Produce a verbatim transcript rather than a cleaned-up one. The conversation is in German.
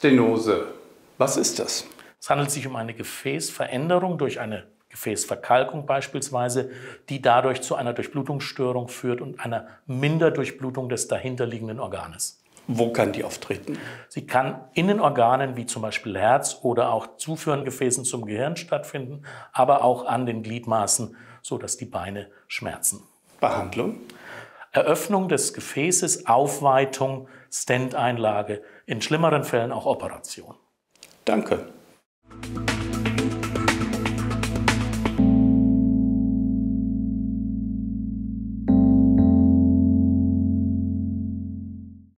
Stenose. Was ist das? Es handelt sich um eine Gefäßveränderung durch eine Gefäßverkalkung beispielsweise, die dadurch zu einer Durchblutungsstörung führt und einer Minderdurchblutung des dahinterliegenden Organes. Wo kann die auftreten? Sie kann in den Organen wie zum Beispiel Herz oder auch zuführenden Gefäßen zum Gehirn stattfinden, aber auch an den Gliedmaßen, sodass die Beine schmerzen. Behandlung? Eröffnung des Gefäßes, Aufweitung, Stent-Einlage, in schlimmeren Fällen auch Operation. Danke.